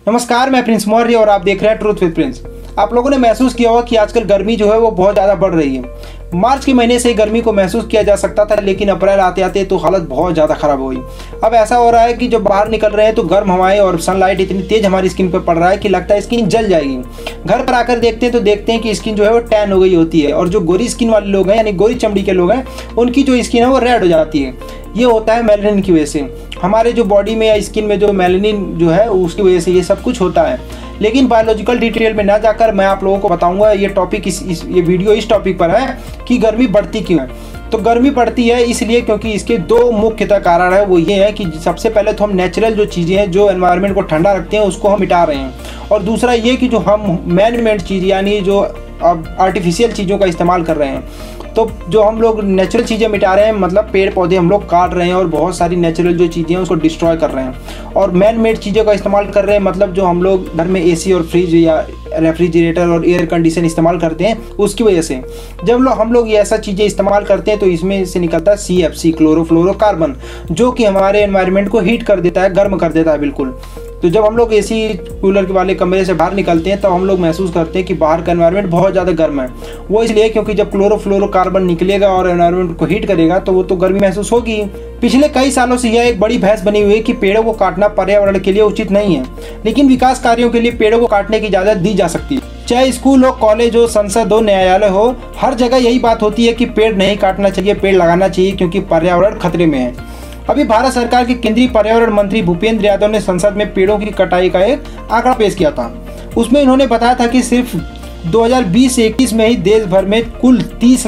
नमस्कार, मैं प्रिंस मौर्य और आप देख रहे हैं ट्रूथ विद प्रिंस। आप लोगों ने महसूस किया होगा कि आजकल गर्मी जो है वो बहुत ज़्यादा बढ़ रही है। मार्च के महीने से गर्मी को महसूस किया जा सकता था, लेकिन अप्रैल आते आते तो हालत बहुत ज़्यादा ख़राब हो गई। अब ऐसा हो रहा है कि जब बाहर निकल रहे हैं तो गर्म हवाएं और सनलाइट इतनी तेज़ हमारी स्किन पर पड़ रहा है कि लगता है स्किन जल जाएगी। घर पर आकर देखते हैं तो देखते हैं कि स्किन जो है वो टैन हो गई होती है, और जो गोरी स्किन वाले लोग हैं यानी गोरी चमड़ी के लोग हैं उनकी जो स्किन है वो रेड हो जाती है। ये होता है मेलानिन की वजह से। हमारे जो बॉडी में या स्किन में जो मेलानिन जो है उसकी वजह से ये सब कुछ होता है। लेकिन बायोलॉजिकल डिटेल में ना जाकर मैं आप लोगों को बताऊंगा ये टॉपिक ये वीडियो इस टॉपिक पर है कि गर्मी बढ़ती क्यों है। तो गर्मी बढ़ती है इसलिए क्योंकि इसके दो मुख्यतः कारण है। वो ये है कि सबसे पहले तो हम नेचुरल जो चीज़ें हैं जो एनवायरनमेंट को ठंडा रखते हैं उसको हम मिटा रहे हैं, और दूसरा ये कि जो हम मैन मेड चीज़ यानी जो आर्टिफिशियल चीज़ों का इस्तेमाल कर रहे हैं। तो जो हम लोग नेचुरल चीज़ें मिटा रहे हैं मतलब पेड़ पौधे हम लोग काट रहे हैं और बहुत सारी नेचुरल जो चीज़ें हैं उसको डिस्ट्रॉय कर रहे हैं, और मैन मेड चीज़ों का इस्तेमाल कर रहे हैं मतलब जो हम लोग घर में एसी और फ्रिज या रेफ्रिजरेटर और एयर कंडीशन इस्तेमाल करते हैं उसकी वजह से जब हम लोग ये ऐसा चीज़ें इस्तेमाल करते हैं तो इसमें से निकलता है CFC क्लोरोफ्लोरोकार्बन, जो कि हमारे एनवायरनमेंट को हीट कर देता है, गर्म कर देता है बिल्कुल। तो जब हम लोग एसी कूलर के वाले कमरे से बाहर निकलते हैं तो हम लोग महसूस करते हैं कि बाहर का एनवायरनमेंट बहुत ज़्यादा गर्म है। वो इसलिए क्योंकि जब क्लोरोफ्लोरोकार्बन निकलेगा और एनवायरनमेंट को हीट करेगा तो वो तो गर्मी महसूस होगी। पिछले कई सालों से यह एक बड़ी बहस बनी हुई है कि पेड़ों को काटना पर्यावरण के लिए उचित नहीं है, लेकिन विकास कार्यों के लिए पेड़ों को काटने की इजाज़त दी जा सकती है। चाहे स्कूल हो, कॉलेज हो, संसद हो, न्यायालय हो, हर जगह यही बात होती है कि पेड़ नहीं काटना चाहिए, पेड़ लगाना चाहिए क्योंकि पर्यावरण खतरे में है। अभी भारत सरकार के केंद्रीय पर्यावरण मंत्री भूपेंद्र यादव ने संसद में पेड़ों की कटाई का एक आंकड़ा पेश किया था। उसमें उन्होंने बताया था कि सिर्फ 2020-21 में ही देश भर में कुल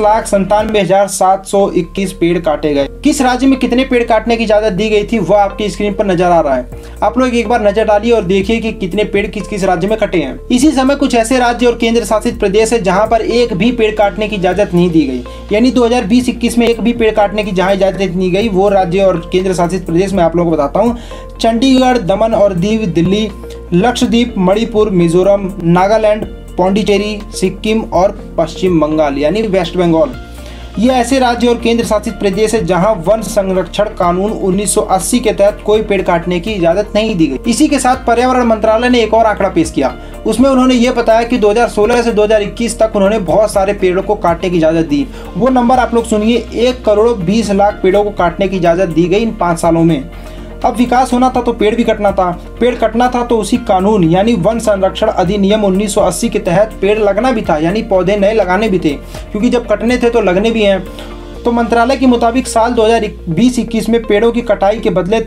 30,97,721 पेड़ काटे गए। किस राज्य में कितने पेड़ काटने की इजाजत दी गई थी वह आपकी स्क्रीन पर नजर आ रहा है। आप लोग एक बार नजर डालिए और देखिए कि कितने पेड़ किस किस राज्य में कटे हैं। इसी समय कुछ ऐसे राज्य और केंद्र शासित प्रदेश है जहां पर एक भी पेड़ काटने की इजाजत नहीं दी गई, यानी 2020-21 में एक भी पेड़ काटने की जहां इजाजत नहीं गई वो राज्य और केंद्र शासित प्रदेश मैं आप लोगों को बताता हूँ। चंडीगढ़, दमन और दीव, दिल्ली, लक्षद्वीप, मणिपुर, मिजोरम, नागालैंड, पौंडीचेरी, सिक्किम और पश्चिम बंगाल यानी वेस्ट बंगाल। ये ऐसे राज्य और केंद्र शासित प्रदेश है जहां वन संरक्षण कानून 1980 के तहत कोई पेड़ काटने की इजाजत नहीं दी गई। इसी के साथ पर्यावरण मंत्रालय ने एक और आंकड़ा पेश किया। उसमें उन्होंने ये बताया कि 2016 से 2021 तक उन्होंने बहुत सारे पेड़ों को काटने की इजाजत दी। वो नंबर आप लोग सुनिए, 1,20,00,000 पेड़ों को काटने की इजाजत दी गई इन 5 सालों में। अब विकास होना था तो पेड़ भी कटना था, पेड़ कटना था तो उसी कानून यानी वन संरक्षण अधिनियम 1980 के तहत पेड़ लगना भी था, यानी पौधे नए लगाने भी थे, क्योंकि जब कटने थे तो लगने भी हैं। तो मंत्रालय के मुताबिक साल 2020-21 में पेड़ों की कटाई के बदले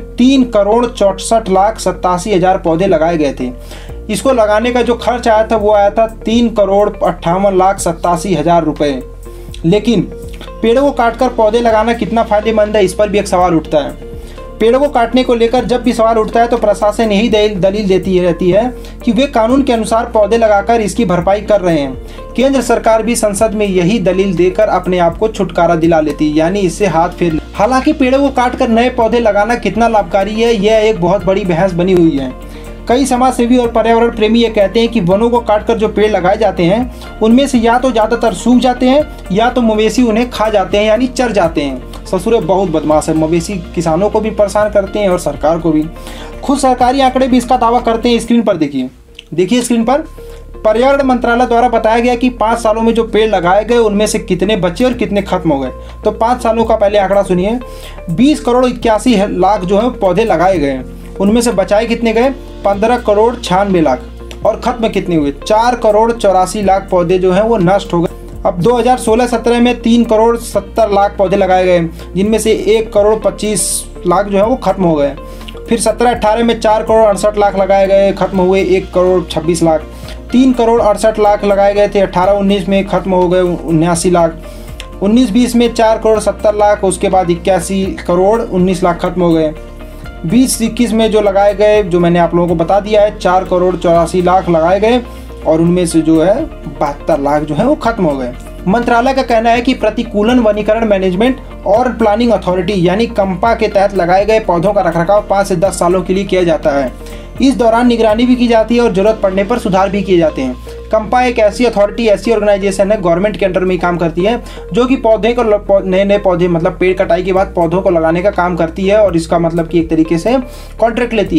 3,64,87,000 पौधे लगाए गए थे। इसको लगाने का जो खर्च आया था वो आया था 3,58,87,000 रुपये। लेकिन पेड़ों को काटकर पौधे लगाना कितना फायदेमंद है, इस पर भी एक सवाल उठता है। पेड़ों को काटने को लेकर जब भी सवाल उठता है तो प्रशासन यही दलील देती रहती है कि वे कानून के अनुसार पौधे लगाकर इसकी भरपाई कर रहे हैं। केंद्र सरकार भी संसद में यही दलील देकर अपने आप को छुटकारा दिला लेती है, यानी इससे हाथ फेर। हालांकि पेड़ों को काटकर नए पौधे लगाना कितना लाभकारी है यह एक बहुत बड़ी बहस बनी हुई है। कई समाजसेवी और पर्यावरण प्रेमी ये कहते हैं कि वनों को काटकर जो पेड़ लगाए जाते हैं उनमें से या तो ज़्यादातर सूख जाते हैं या तो मवेशी उन्हें खा जाते हैं यानी चर जाते हैं। ससुरे बहुत बदमाश है, मवेशी किसानों को भी परेशान करते हैं और सरकार को भी। खुद सरकारी आंकड़े भी इसका दावा करते हैं। स्क्रीन पर देखिए स्क्रीन पर पर्यावरण मंत्रालय द्वारा बताया गया कि 5 सालों में जो पेड़ लगाए गए उनमें से कितने बचे और कितने खत्म हो गए। तो 5 सालों का पहले आंकड़ा सुनिए, 20,81,00,000 जो है पौधे लगाए गए, उनमें से बचाए कितने गए, 15,96,00,000, और खत्म कितने हुए, 4,84,00,000 पौधे जो हैं वो नष्ट हो गए। अब 2016-17 में 3,70,00,000 पौधे लगाए गए, जिनमें से 1,25,00,000 जो है वो खत्म हो गए। फिर 17-18 में 4,68,00,000 लगाए गए, खत्म हुए 1,26,00,000। 3,68,00,000 लगाए गए थे 18-19 में, खत्म हो गए 79,00,000। 19-20 में 4,70,00,000, उसके बाद 81,19,00,000 खत्म हो गए। 20-21 में जो लगाए गए जो मैंने आप लोगों को बता दिया है 4,84,00,000 लगाए गए, और उनमें से जो है 72,00,000 जो है वो खत्म हो गए। मंत्रालय का कहना है कि प्रतिकूलन वनीकरण मैनेजमेंट और प्लानिंग अथॉरिटी यानी कंपा के तहत लगाए गए पौधों का रखरखाव 5 से 10 सालों के लिए किया जाता है। इस दौरान निगरानी भी की जाती है और जरूरत पड़ने पर सुधार भी किए जाते हैं। कंपा एक ऐसी अथॉरिटी, ऐसी ऑर्गेनाइजेशन है, गवर्नमेंट के अंडर में ही काम करती है, जो कि पौधे को नए पौधे मतलब पेड़ कटाई के बाद पौधों को लगाने का काम करती है, और इसका मतलब कि एक तरीके से कॉन्ट्रैक्ट लेती है।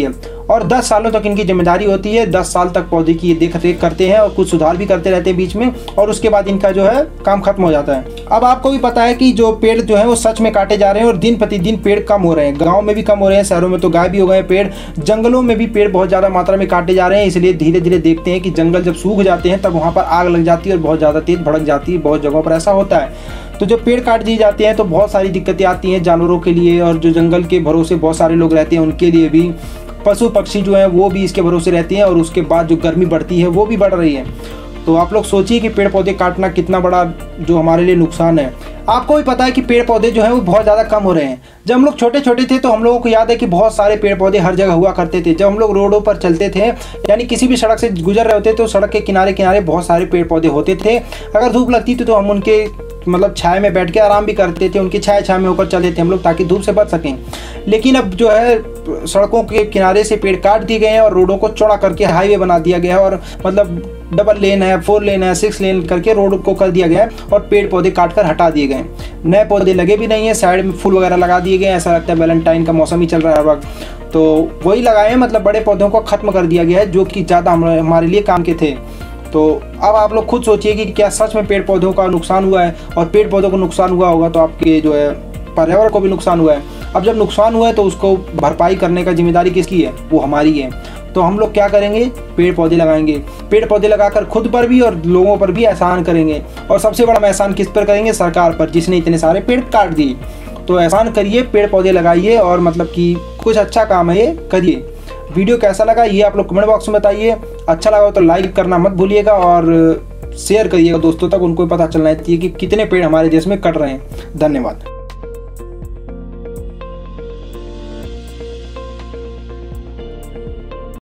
और 10 सालों तक इनकी जिम्मेदारी होती है। 10 साल तक पौधे की देख रेख करते हैं और कुछ सुधार भी करते रहते हैं बीच में, और उसके बाद इनका जो है काम खत्म हो जाता है। अब आपको भी पता है कि जो पेड़ जो है वो सच में काटे जा रहे हैं और दिन प्रतिदिन पेड़ कम हो रहे हैं। गाँव में भी कम हो रहे हैं, शहरों में तो गायब भी हो गए पेड़। जंगलों में भी पेड़ बहुत ज़्यादा मात्रा में काटे जा रहे हैं। इसलिए धीरे धीरे देखते हैं कि जंगल जब सूख जाते हैं तब वहाँ पर आग लग जाती है और बहुत ज़्यादा तेज भड़क जाती है। बहुत जगहों पर ऐसा होता है। तो जब पेड़ काट दिए जाते हैं तो बहुत सारी दिक्कतें आती हैं जानवरों के लिए, और जो जंगल के भरोसे बहुत सारे लोग रहते हैं उनके लिए भी। पशु पक्षी जो हैं वो भी इसके भरोसे रहते हैं, और उसके बाद जो गर्मी बढ़ती है वो भी बढ़ रही है। तो आप लोग सोचिए कि पेड़ पौधे काटना कितना बड़ा जो हमारे लिए नुकसान है। आपको भी पता है कि पेड़ पौधे जो हैं वो बहुत ज़्यादा कम हो रहे हैं। जब हम लोग छोटे छोटे थे तो हम लोगों को याद है कि बहुत सारे पेड़ पौधे हर जगह हुआ करते थे। जब हम लोग रोडों पर चलते थे, यानी किसी भी सड़क से गुजर रहे होते तो सड़क के किनारे किनारे बहुत सारे पेड़ पौधे होते थे। अगर धूप लगती थी तो हम उनके मतलब छाया में बैठ के आराम भी करते थे, उनकी छाया में होकर चलते थे हम लोग, ताकि धूप से बच सकें। लेकिन अब जो है सड़कों के किनारे से पेड़ काट दिए गए हैं और रोडों को चौड़ा करके हाईवे बना दिया गया है, और मतलब डबल लेन है, 4 लेन है, 6 लेन करके रोड को कर दिया गया है, और पेड़ पौधे काट कर हटा दिए गए। नए पौधे लगे भी नहीं है, साइड में फूल वगैरह लगा दिए गए। ऐसा लगता है वैलेंटाइन का मौसम ही चल रहा है हर वक्त, तो वही लगाए हैं। मतलब बड़े पौधों को खत्म कर दिया गया है जो कि ज़्यादा हमारे लिए काम के थे। तो अब आप लोग खुद सोचिए कि क्या सच में पेड़ पौधों का नुकसान हुआ है, और पेड़ पौधों को नुकसान हुआ होगा तो आपके जो है पर्यावरण को भी नुकसान हुआ है। अब जब नुकसान हुआ है तो उसको भरपाई करने का जिम्मेदारी किसकी है? वो हमारी है। तो हम लोग क्या करेंगे? पेड़ पौधे लगाएंगे। पेड़ पौधे लगाकर खुद पर भी और लोगों पर भी एहसान करेंगे। और सबसे बड़ा एहसान किस पर करेंगे? सरकार पर, जिसने इतने सारे पेड़ काट दिए। तो एहसान करिए, पेड़ पौधे लगाइए, और मतलब कि कुछ अच्छा काम है ये करिए। वीडियो कैसा लगा ये आप लोग कमेंट बॉक्स में बताइए। अच्छा लगा तो लाइक करना मत भूलिएगा, और शेयर करिएगा दोस्तों तक, उनको पता चलना चाहिए कि कितने पेड़ हमारे देश में कट रहे हैं। धन्यवाद।